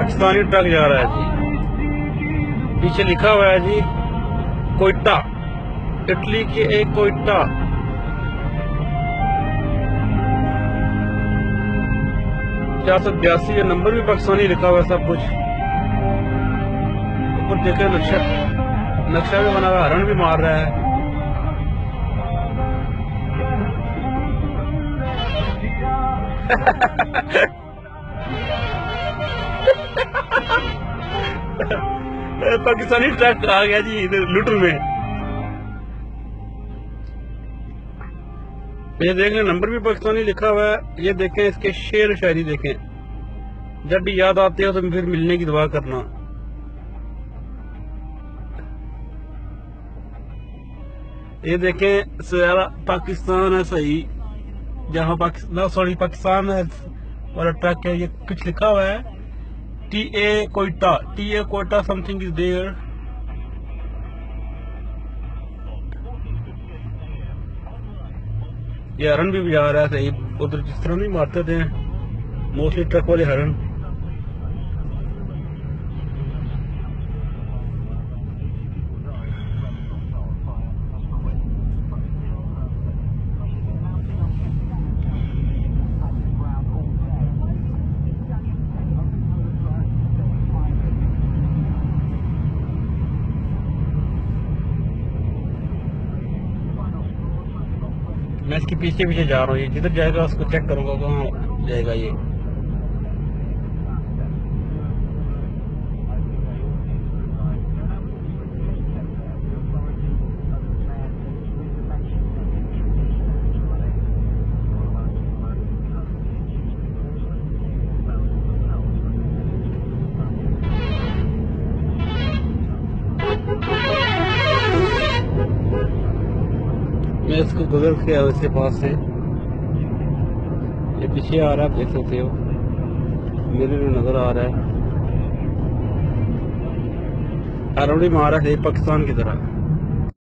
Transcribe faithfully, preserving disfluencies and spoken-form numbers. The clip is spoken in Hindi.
पाकिस्तानी ट्रक जा रहा है जी, पीछे लिखा हुआ है जी कोयटा, इटली की एक कोयटा। चार सौ बयासी है, नंबर भी पाकिस्तानी लिखा हुआ है, सब कुछ ऊपर देखे, नक्शा नक्शा भी बना हुआ, हरण भी मार रहा है। पाकिस्तानी ट्रक आ गया जी इधर लुटर में। ये देखें, नंबर भी पाकिस्तानी लिखा हुआ है। ये देखें, इसके शेर शायरी देखें, जब भी याद आते हो तो फिर मिलने की दुआ करना। ये देखें, सारा पाकिस्तान है सही, जहाँ पाकिस्तान सॉरी पाकिस्तान है वाला ट्रक है। ये कुछ लिखा हुआ है टी ए कोयटा, टी ए कोयटा समथिंग इज देयर। ये हरण भी बजा रहा है सही, उधर जिस तरह नहीं मारते थे मोस्टली ट्रक वाले हरण। मैं इसके पीछे पीछे जा रहा हूँ, ये जिधर जाएगा उसको चेक करूंगा कहाँ जाएगा ये। मैं इसको गुजर के आया इसके पास से, ये पीछे आ रहा है, आप देख सकते हो, मेरे लिए नजर आ रहा है। आरोड़ी मारा है पाकिस्तान की तरह।